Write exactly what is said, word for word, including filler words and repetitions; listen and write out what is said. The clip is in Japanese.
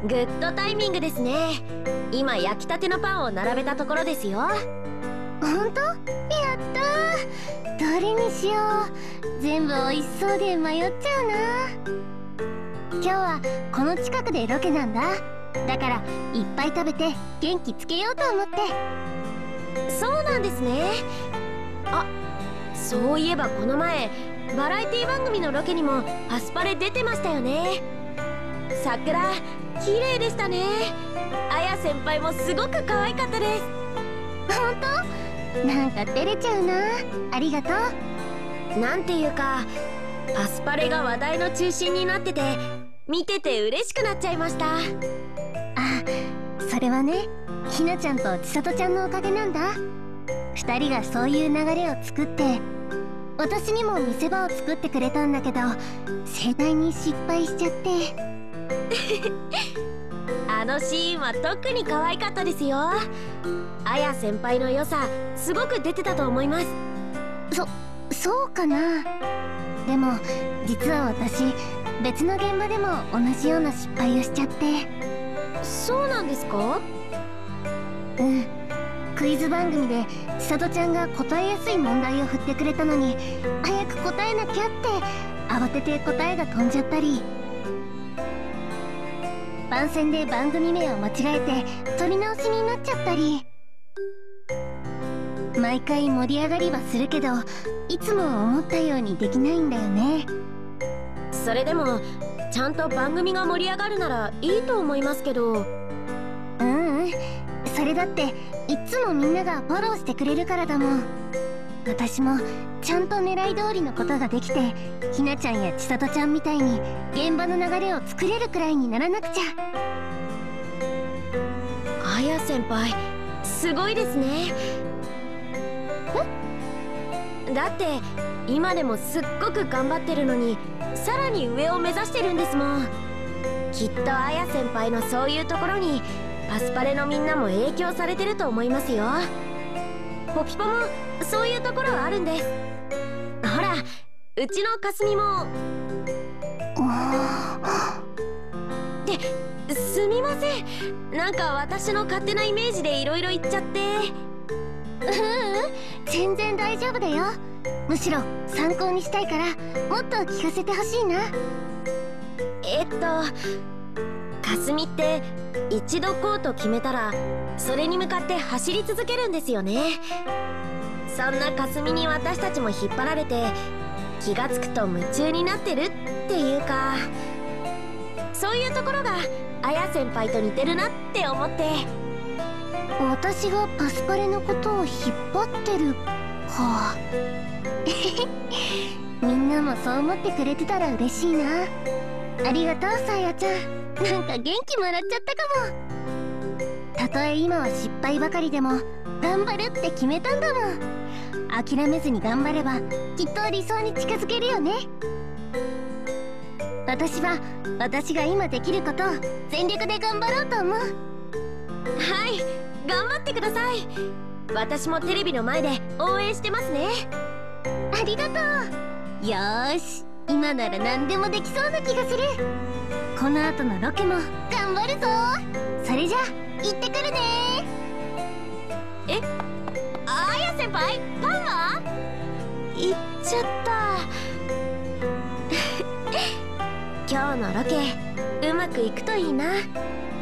グッドタイミングですね。今焼きたてのパンを並べたところですよ。 ほんと？やったー。どれにしよう。全部美味しそうで迷っちゃうな。今日はこの近くでロケなんだ。だからいっぱい食べて元気つけようと思って。 そうなんですね。あ、そういえばこの前バラエティ番組のロケにもアスパレ出てましたよね。桜綺麗でしたね。あや先輩もすごく可愛かったです。 ほんと？なんか照れちゃうな。ありがとう。なんていうかアスパレが話題の中心になってて見てて嬉しくなっちゃいました。 あ、それはね、ひなちゃんと千里ちゃんのおかげなんだ。二人がそういう流れを作って私にも見せ場を作ってくれたんだけど盛大に失敗しちゃってあのシーンは特に可愛かったですよ。あや先輩の良さすごく出てたと思います。 そ、そうかな。でも実は私別の現場でも同じような失敗をしちゃって。 そうなんですか？ うん、クイズ番組で千里ちゃんが答えやすい問題を振ってくれたのに早く答えなきゃって慌てて答えが飛んじゃったり、番宣で番組名を間違えて撮り直しになっちゃったり。毎回盛り上がりはするけどいつも思ったようにできないんだよね。 それでもちゃんと番組が盛り上がるならいいと思いますけど。 ううん、それだっていつもみんながフォローしてくれるからだもん。私もちゃんと狙い通りのことができてひなちゃんや千里ちゃんみたいに現場の流れを作れるくらいにならなくちゃ。 あや先輩すごいですね。だって今でもすっごく頑張ってるのにさらに上を目指してるんですもん。きっとあや先輩のそういうところにアスパレのみんなも影響されてると思いますよ。ポピポもそういうところはあるんです。ほらうちのかすみも。ってすみません、なんか私の勝手なイメージでいろいろ言っちゃって。 ううん、全然大丈夫だよ。むしろ参考にしたいからもっと聞かせてほしいな。 えっとかすみって一度こうと決めたらそれに向かって走り続けるんですよね。そんなかすみに私たちも引っ張られて気がつくと夢中になってるっていうか、そういうところがあや先輩と似てるなって思って。 私がパスパレのことを引っ張ってるかみんなもそう思ってくれてたら嬉しいな。ありがとうさやちゃん、なんか元気もらっちゃったかも。たとえ今は失敗ばかりでも頑張るって決めたんだもん。諦めずに頑張ればきっと理想に近づけるよね。私は私が今できることを全力で頑張ろうと思う。 はい、頑張ってください。私もテレビの前で応援してますね。 ありがとう。よーし、今なら何でもできそうな気がする。この後のロケも頑張るぞ。それじゃ行ってくるね。 え、あや先輩、パンは？行っちゃった。今日のロケうまくいくといいな。